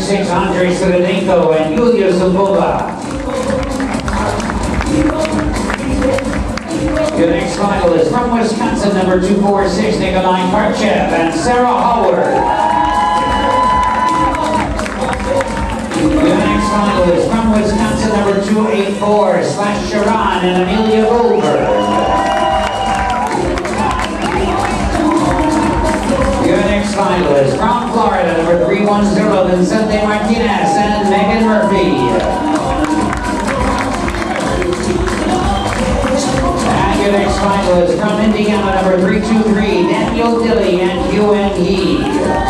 246, Andrei Sredenko and Yulia Zubova. Your next finalist from Wisconsin, number 246, Nikolai Karchev and Sarah Howard. Your next finalist from Wisconsin, number 284, Slash Sharon and Amelia Goldberg. Your next finalist from Florida, number 310, Vincente Martinez and Megan Murphy. And your next finalist from Indiana, number 323, Daniel Dilley and Yuen He.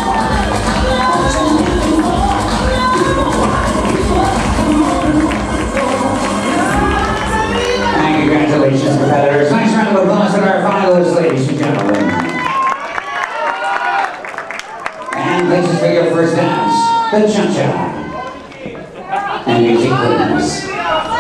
And congratulations, competitors. Nice round of applause to our finalists, ladies and gentlemen. And places for your first dance, the Cha-Cha. And music, please.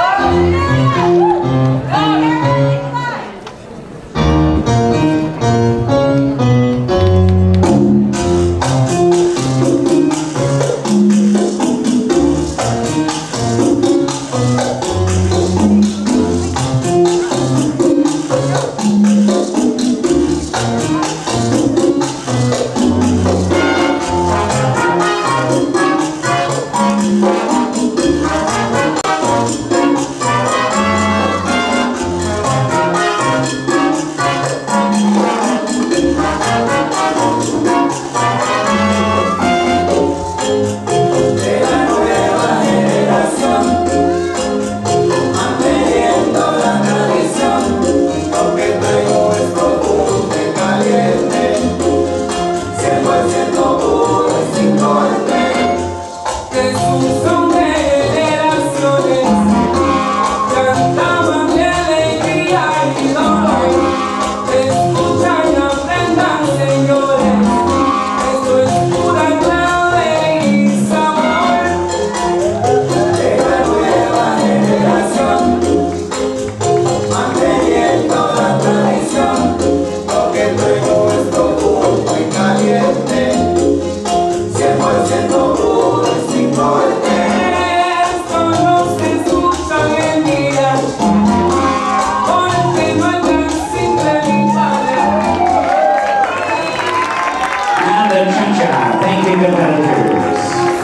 Thank you, competitors.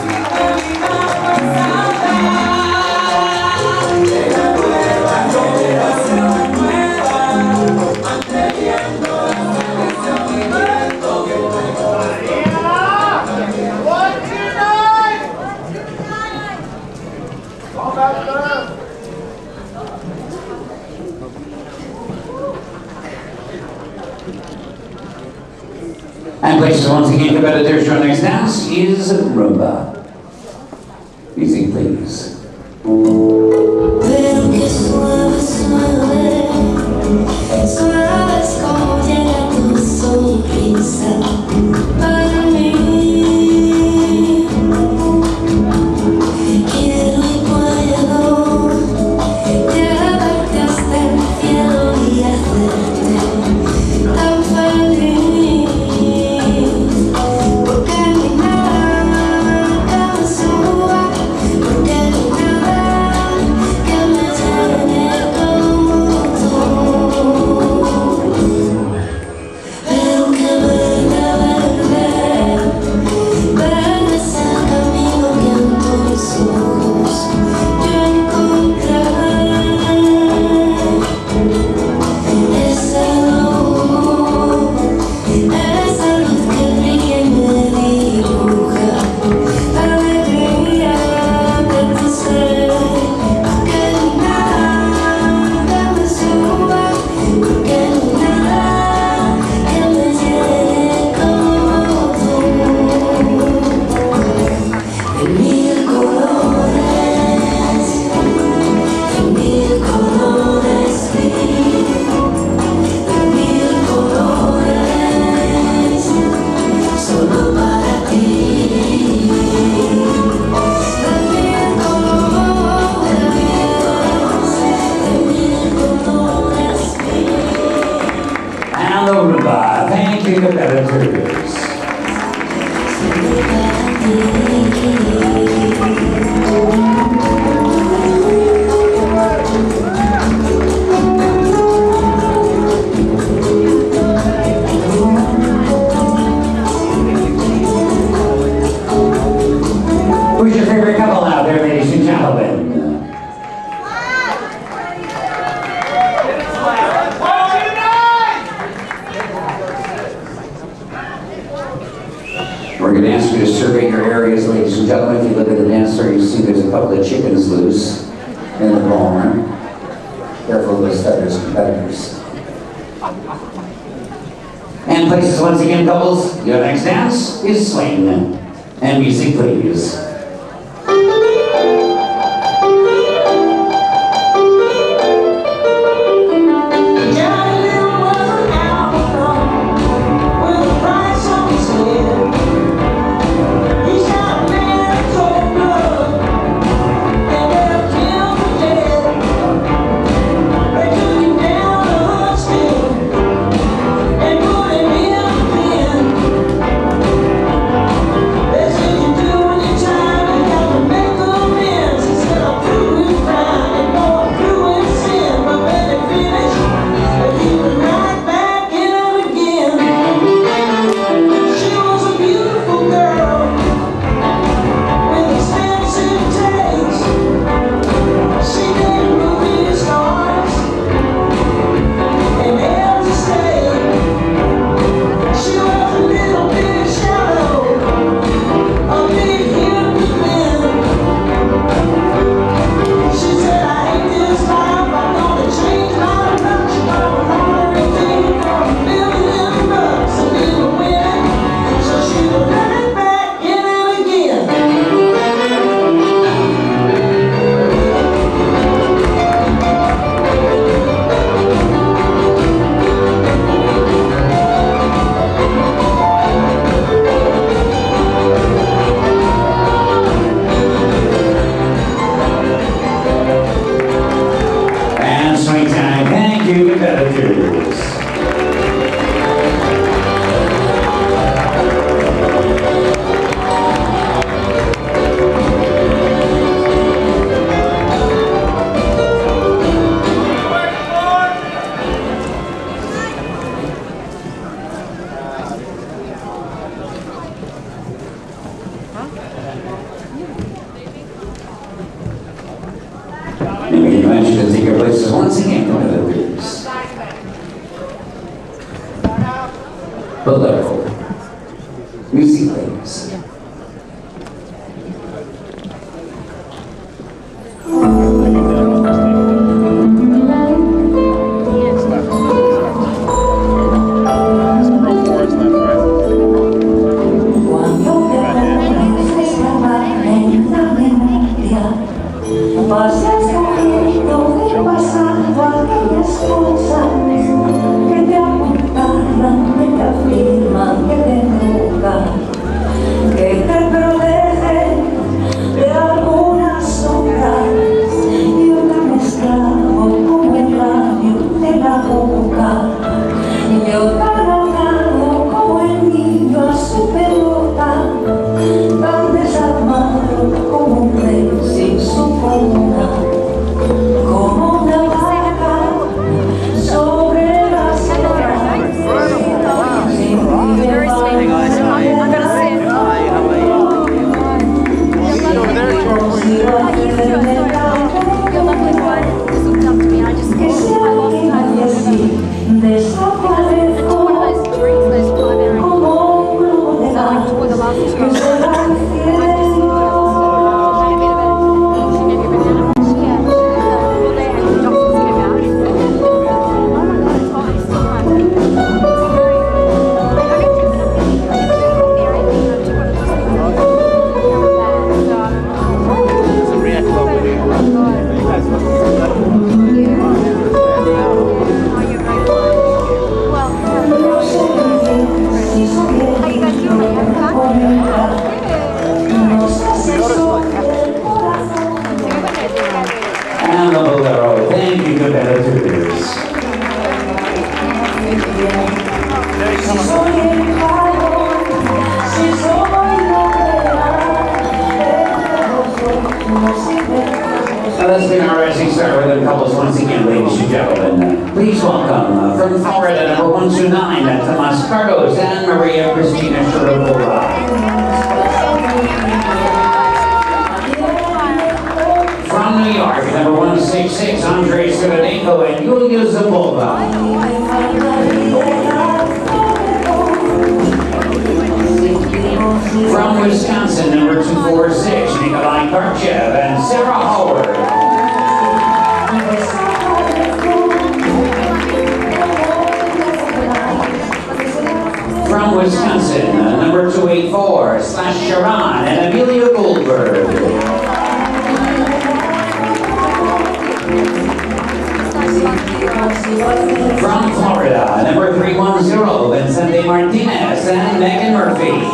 And places once again, competitors, your next dance is Rumba. Music, please. Pero que suave, suave, suave es como llega tu sonrisa para mí. Quiero y puedo llevarte hasta el cielo y hacerte tan feliz. Thank you, competitors. and gentlemen, if you look at the dance floor, you see there's a couple of chickens loose in the ballroom. Careful of those feathers, competitors. And places once again, couples. Your next dance is swing. And music, please. And we invite you to take your places once again, competitors. Bolero. Music, please. And the Bolero. Thank you, competitors. Now let's begin our rising star with the couples once again, ladies and gentlemen. Please welcome from Florida, number 129, Tomas Carlos and Maria Cristina Sharapova. From New York, number 166, Andrei Svidenko and Yulia Zabova. From Wisconsin, number 246, Nikolai Karchev and Sarah Howard. From Wisconsin, number 284, Slash Sharon and Amelia Goldberg. From Florida, number 310, Vincente Martinez and Megan Murphy.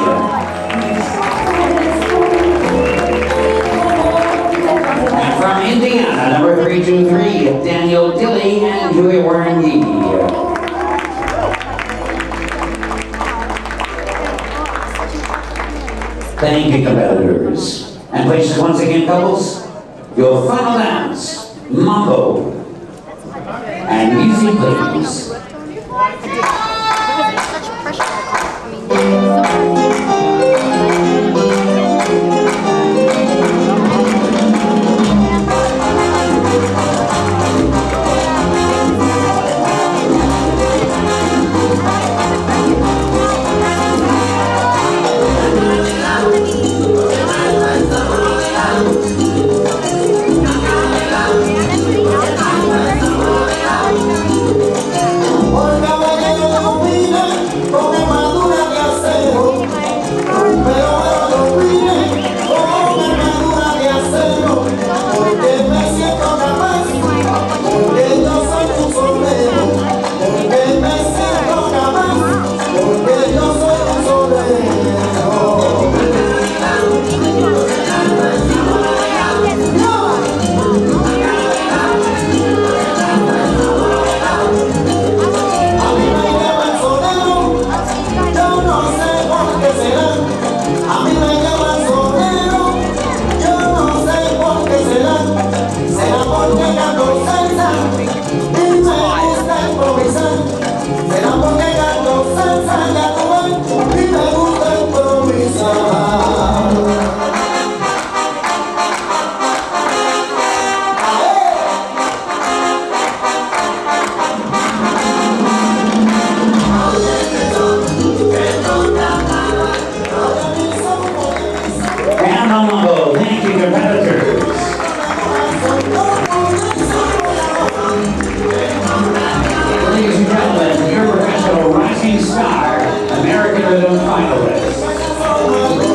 And from Indiana, number 323, Daniel Dilly and Huey Warren Yee. Thank you, competitors. And places once again, couples, your final dance, Mambo. And music, please. Thank you, competitors. Ladies and gentlemen, your professional rising star, American Rhythm finalist.